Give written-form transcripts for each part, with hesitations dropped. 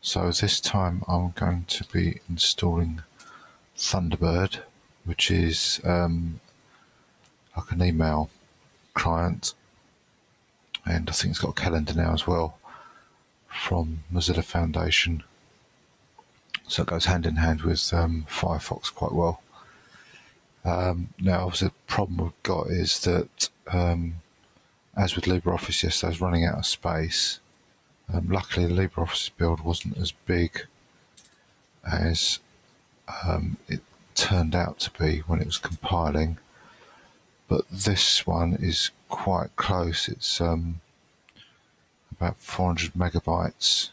So this time I'm going to be installing Thunderbird, which is like an email client, and I think it's got a calendar now as well from Mozilla Foundation. So it goes hand in hand with Firefox quite well. Now, obviously, the problem we've got is that, as with LibreOffice yesterday, I was running out of space. Luckily, the LibreOffice build wasn't as big as it turned out to be when it was compiling, but this one is quite close. It's about 400 megabytes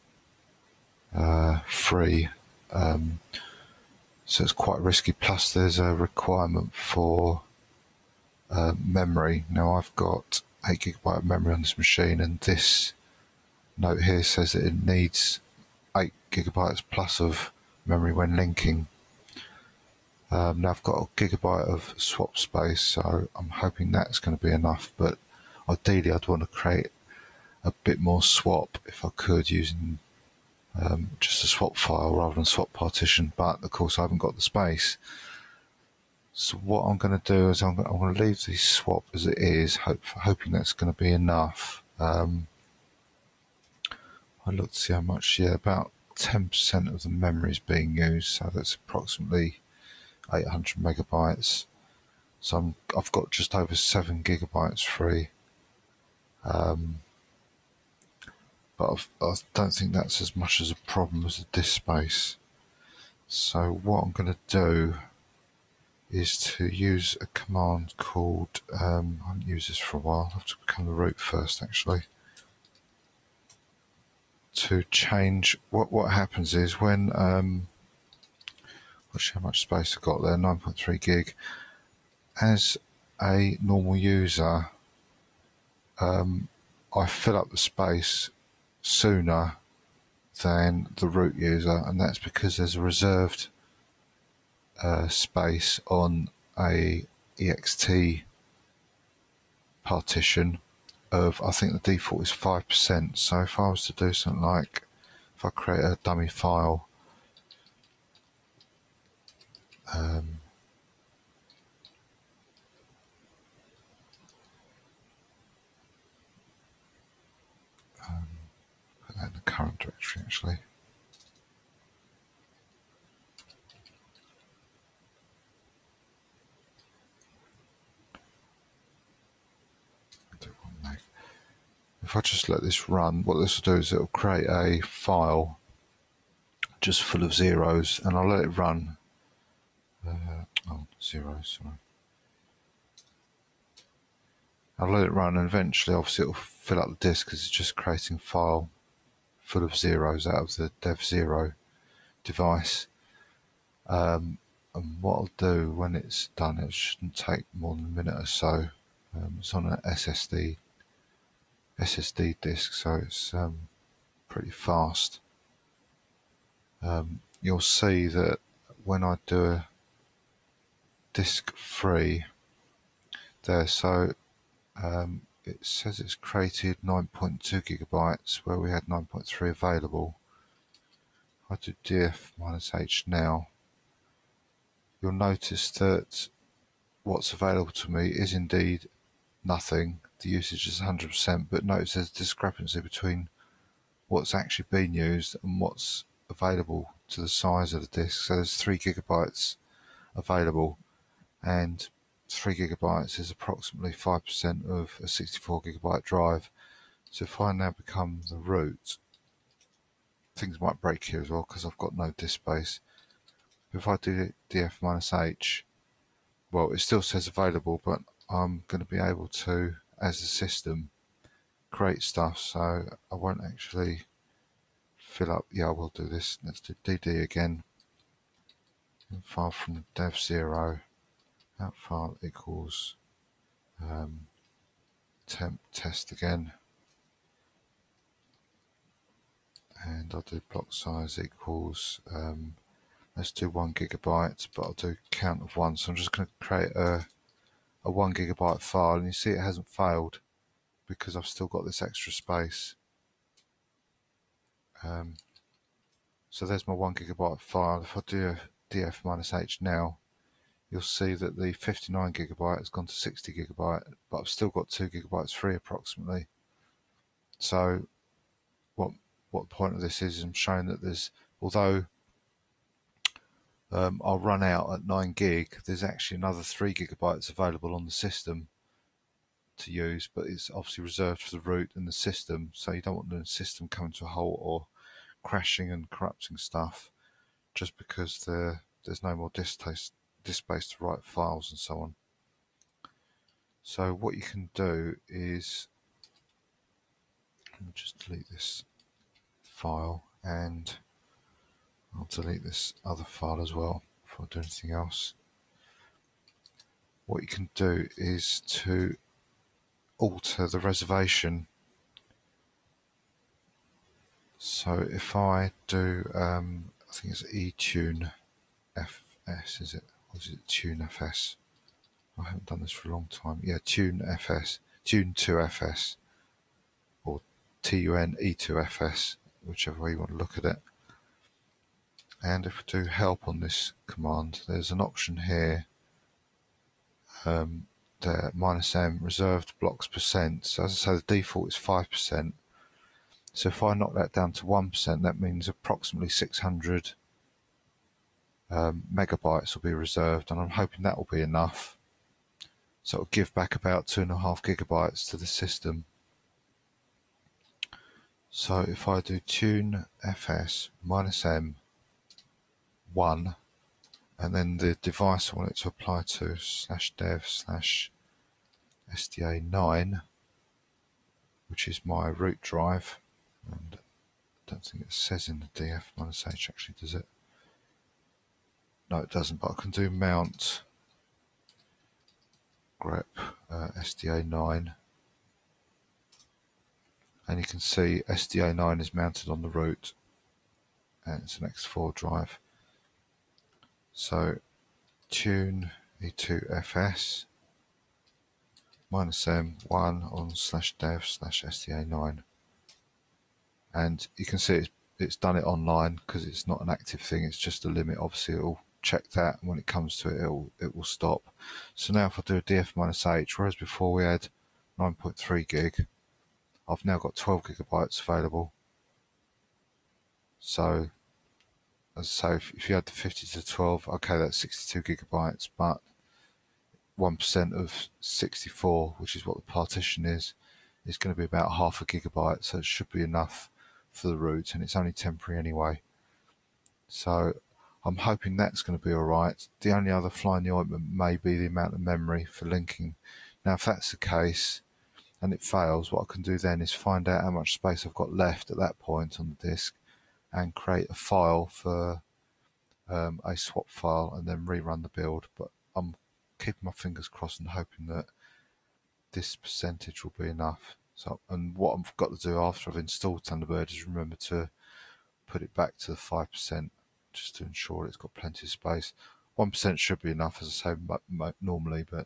free, so it's quite risky. Plus, there's a requirement for memory. Now, I've got 8 gigabyte of memory on this machine, and this note here says that it needs 8 gigabytes plus of memory when linking. Now I've got a gigabyte of swap space, so I'm hoping that's going to be enough, but ideally I'd want to create a bit more swap if I could, using just a swap file rather than swap partition, but of course I haven't got the space. So what I'm going to do is I'm going to leave the swap as it is, hoping that's going to be enough. I looked to see how much, about 10% of the memory is being used, so that's approximately 800 megabytes. So I've got just over 7 gigabytes free, but I don't think that's as much as a problem as the disk space. So what I'm going to do is to use a command called, I haven't used this for a while, I'll have to become the root first actually, to change. What happens is when, let's see how much space I've got there, 9.3 gig. As a normal user, I fill up the space sooner than the root user, and that's because there's a reserved space on a ext partition of, I think the default is 5%. So if I was to do something like, if I create a dummy file, put that in the current directory actually. If I just let this run, what this will do is it will create a file just full of zeros, and I'll let it run. Zeros, sorry. I'll let it run, and eventually, obviously, it will fill up the disk because it's just creating a file full of zeros out of the dev0 device. And what I'll do when it's done, it shouldn't take more than a minute or so. It's on an SSD disk, so it's pretty fast. You'll see that when I do a disk free there, so it says it's created 9.2 gigabytes where we had 9.3 available. I do df-h now. You'll notice that what's available to me is indeed nothing. The usage is 100%, but notice there's a discrepancy between what's actually been used and what's available to the size of the disk. So there's 3 gigabytes available, and 3 gigabytes is approximately 5% of a 64 gigabyte drive. So if I now become the root, things might break here as well because I've got no disk space. If I do df-h, well, it still says available, but I'm going to be able to, as a system, create stuff, so I won't actually fill up. I will do this. Let's do dd again. File from dev0, that file equals temp test again, and I'll do block size equals, let's do 1 gigabyte, but I'll do count of 1. So I'm just going to create a 1 gigabyte file, and you see it hasn't failed because I've still got this extra space. So there's my 1 GB file. If I do df-h now, you'll see that the 59 GB has gone to 60 GB, but I've still got 2 GB free approximately. So what the point of this is I'm showing that there's, although I'll run out at 9 GB, there's actually another 3 GB available on the system to use, but it's obviously reserved for the root and the system, so you don't want the system coming to a halt or crashing and corrupting stuff just because there's no more disk space to write files and so on. So what you can do is, let me just delete this file, and I'll delete this other file as well before I do anything else. What you can do is to alter the reservation. So if I do, I think it's eTune FS, is it? Or is it Tune FS? I haven't done this for a long time. Yeah, Tune FS, Tune 2FS, or TUNE2FS, whichever way you want to look at it. And if we do help on this command, there's an option here, there, -m reserved blocks percent. So as I say, the default is 5%. So if I knock that down to 1%, that means approximately 600 megabytes will be reserved, and I'm hoping that will be enough. So it'll give back about 2.5 GB to the system. So if I do tune fs -m 1, and then the device I want it to apply to /dev/sda9, which is my root drive, and I don't think it says in the df-h actually, does it? No, it doesn't, but I can do mount grep sda9, and you can see sda9 is mounted on the root, and it's an x4 drive. So tune e2fs -m1 on /dev/sda9, and you can see it's done it online because it's not an active thing, it's just a limit. Obviously it'll check that, and when it comes to it, it will stop. So now if I do a df-h, whereas before we had 9.3 gig, I've now got 12 GB available. So as I say, if you add the 50 to 12, okay, that's 62 GB, but 1% of 64, which is what the partition is going to be about half a gigabyte, so it should be enough for the root, and it's only temporary anyway. So I'm hoping that's going to be alright. The only other fly in the ointment may be the amount of memory for linking. Now if that's the case and it fails, what I can do then is find out how much space I've got left at that point on the disk and create a file for a swap file and then rerun the build. But I'm keeping my fingers crossed and hoping that this percentage will be enough. So, and what I've got to do after I've installed Thunderbird is remember to put it back to the 5%, just to ensure it's got plenty of space. 1% should be enough, as I say, normally, but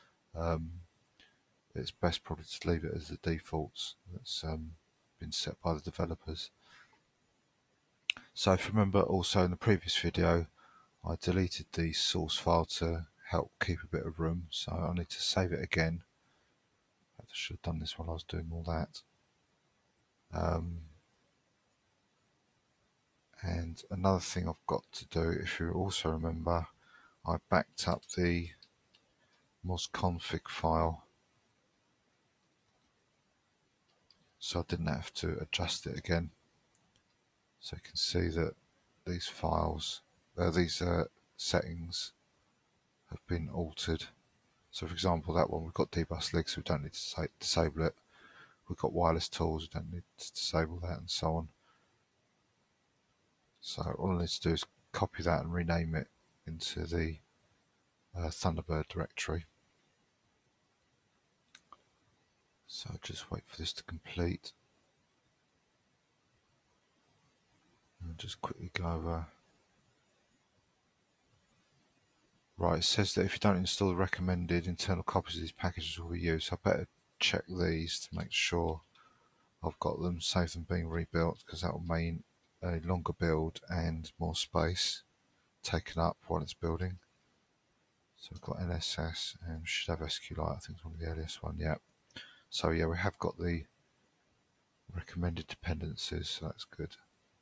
it's best probably to leave it as the defaults that's been set by the developers. So if you remember also in the previous video, I deleted the source file to help keep a bit of room, so I need to save it again. I should have done this while I was doing all that. And another thing I've got to do, if you also remember, I backed up the mosconfig file so I didn't have to adjust it again. So you can see that these files, these settings have been altered. So for example, that one, we've got dbus lig, so we don't need to disable it. We've got wireless tools, we don't need to disable that, and so on. So all I need to do is copy that and rename it into the Thunderbird directory. So just wait for this to complete. And just quickly go over. Right, it says that if you don't install the recommended internal copies of these packages will be used. So I better check these to make sure I've got them, save them being rebuilt, because that will a longer build and more space taken up while it's building. So we've got NSS and we should have SQLite, I think it's one of the earliest one, yeah. So yeah, we have got the recommended dependencies, so that's good.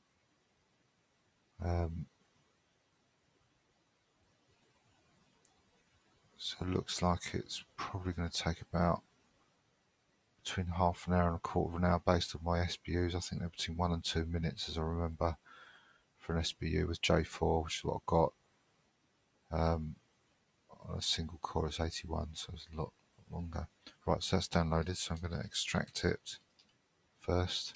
So it looks like it's probably going to take about between half an hour and a quarter of an hour based on my SBUs. I think they're between 1 and 2 minutes, as I remember, for an SBU with J4, which is what I've got. On a single core is 81, so it's a lot longer. Right, so that's downloaded, so I'm going to extract it first.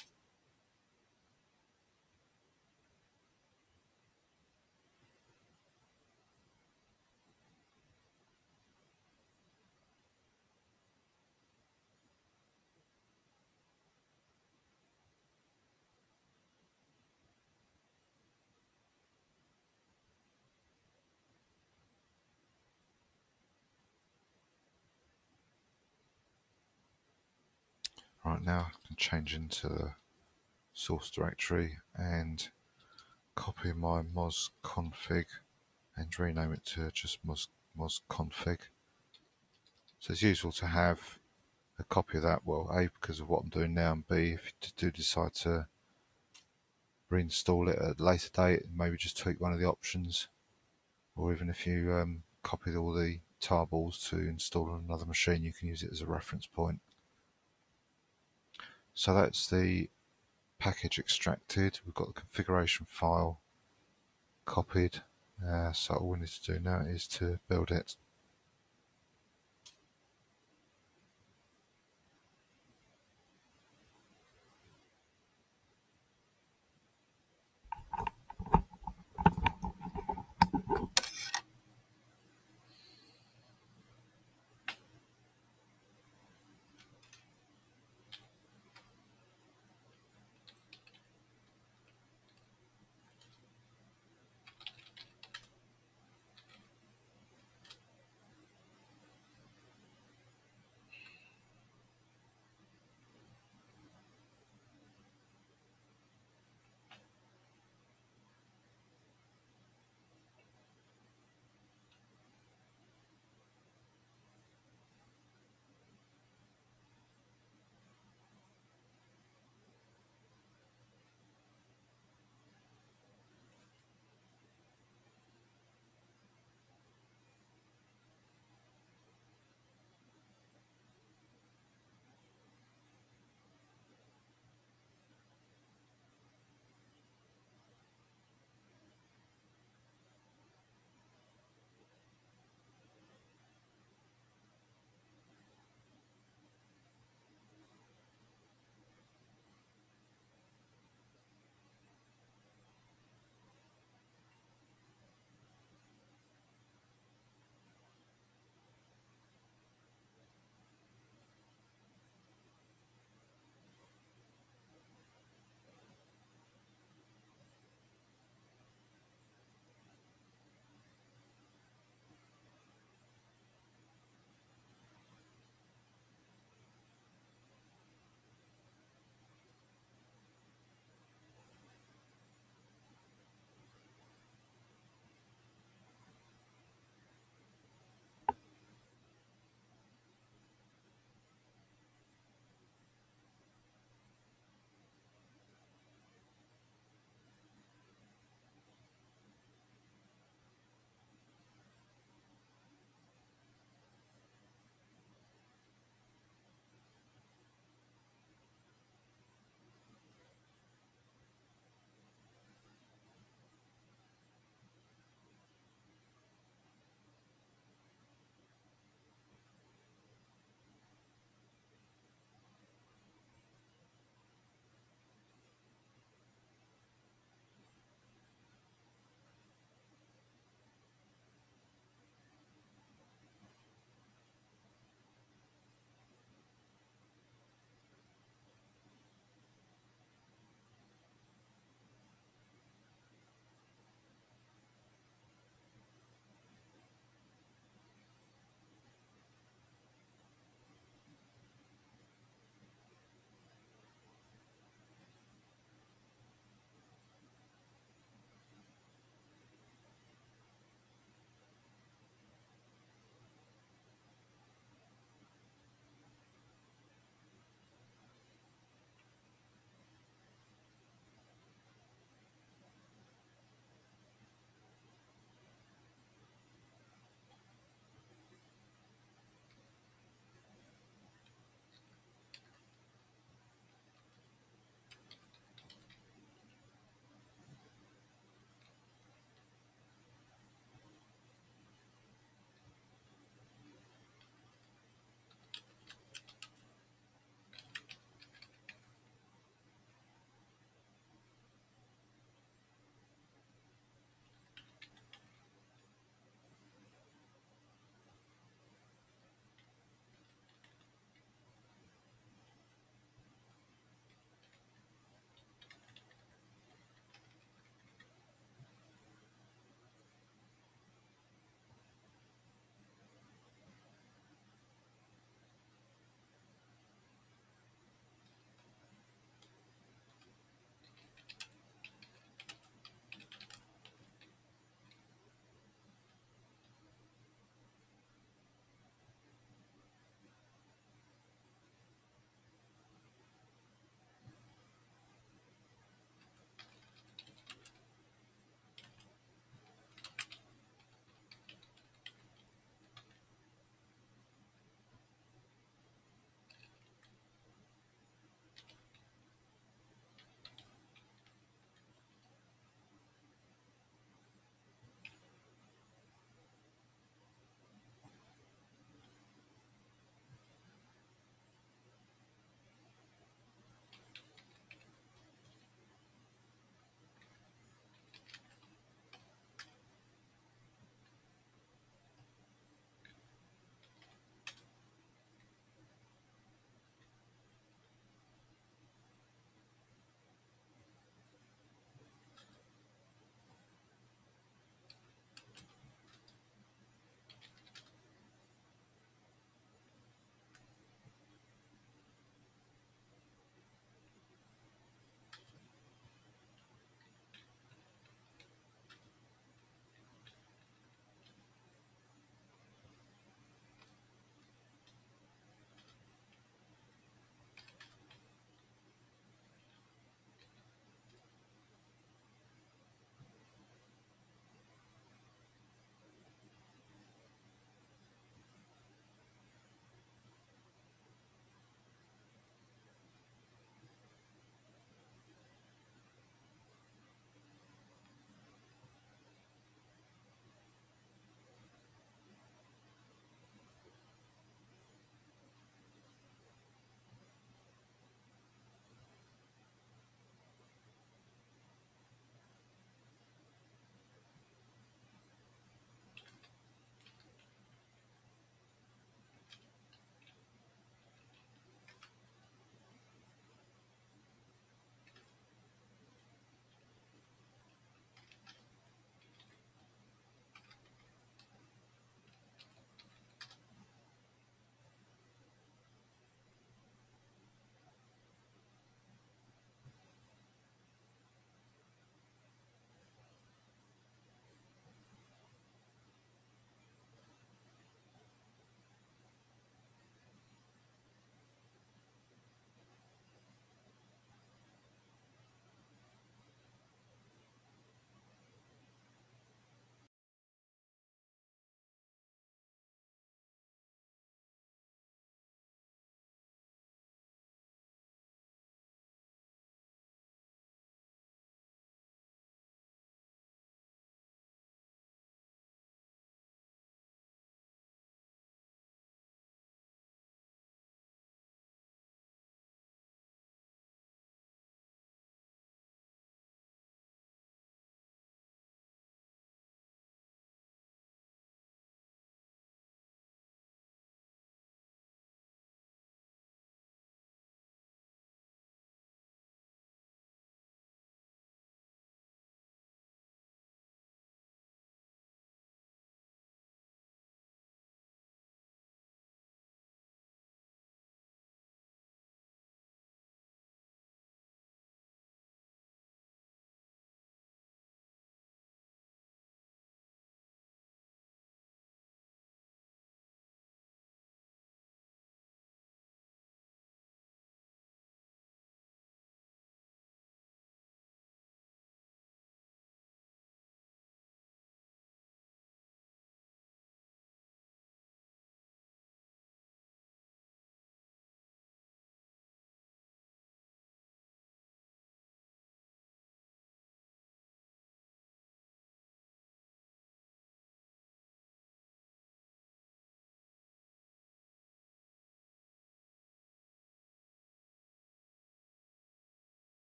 Right, now I can change into the source directory and copy my mozconfig and rename it to just mozconfig. So it's useful to have a copy of that, well, A, because of what I'm doing now, and B, if you do decide to reinstall it at a later date, maybe just tweak one of the options, or even if you copied all the tarballs to install on another machine, you can use it as a reference point. So that's the package extracted. We've got the configuration file copied. So all we need to do now is to build it.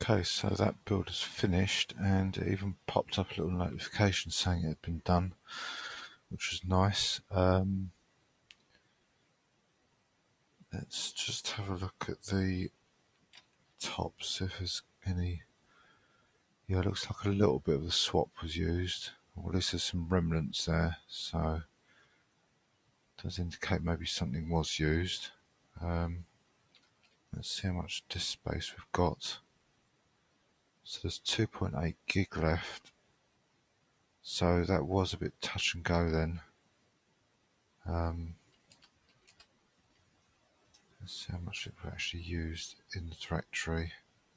Okay, so that build is finished, and it even popped up a little notification saying it had been done, which was nice. Let's just have a look at the top, see if there's any. Yeah, it looks like a little bit of the swap was used, or at least there's some remnants there, so it does indicate maybe something was used. Let's see how much disk space we've got. So there's 2.8 gig left, so that was a bit touch and go then. Let's see how much it was actually used in the directory.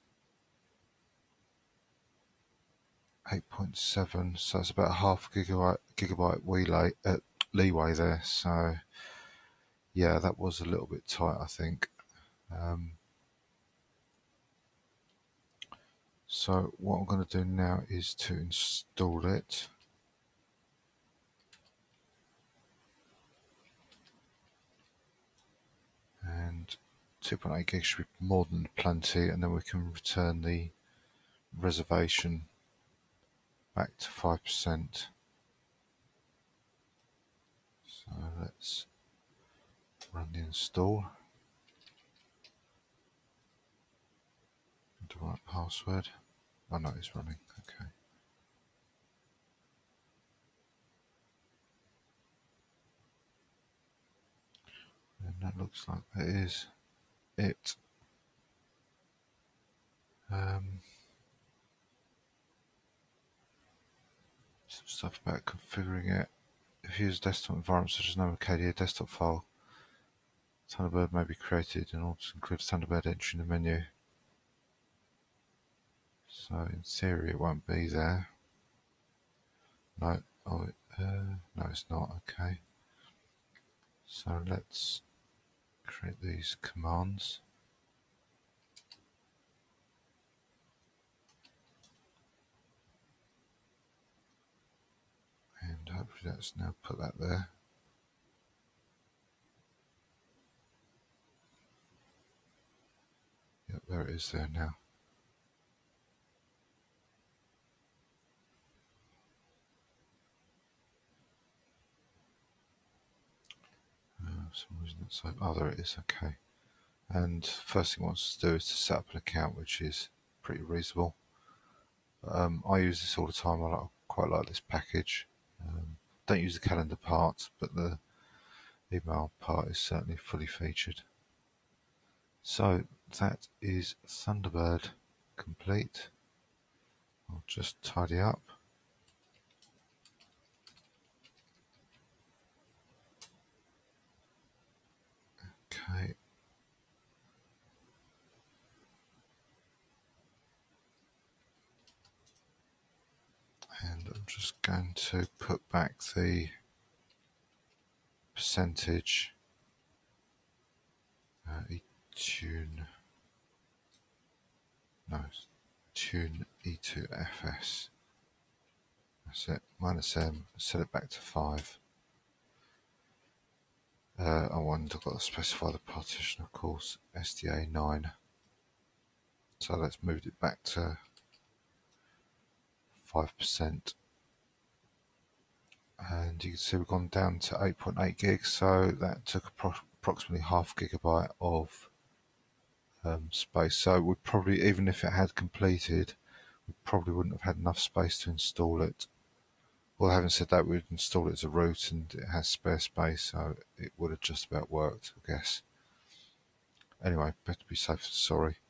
8.7, so it's about half gigabyte leeway there. So yeah, that was a little bit tight, I think. So what I'm going to do now is to install it. And 2.8 gigs should be more than plenty, and then we can return the reservation back to 5%. So let's run the install. The right password. Oh no, it's running. Okay. And that looks like that is it. Some stuff about configuring it. If you use a desktop environment such as an KDE desktop file, Thunderbird may be created in order to include Thunderbird entry in the menu. So in theory it won't be there. No, no it's not, okay. So let's create these commands. And hopefully that's now put that there. Yep, there it is there now. For some reason it's so, oh there it is, okay. And first thing it wants to do is to set up an account, which is pretty reasonable. I use this all the time. I quite like this package. Don't use the calendar part, but the email part is certainly fully featured. So that is Thunderbird complete. I'll just tidy up. Okay. And I'm just going to put back the percentage tune E2FS. That's it, -M, set it back to 5. I've got to specify the partition, of course, SDA 9. So let's move it back to 5%. And you can see we've gone down to 8.8 gigs, so that took approximately half gigabyte of space. So we probably, even if it had completed, we probably wouldn't have had enough space to install it. Well, having said that, we'd install it as a root and it has spare space, so it would have just about worked, I guess. Anyway, better be safe than sorry.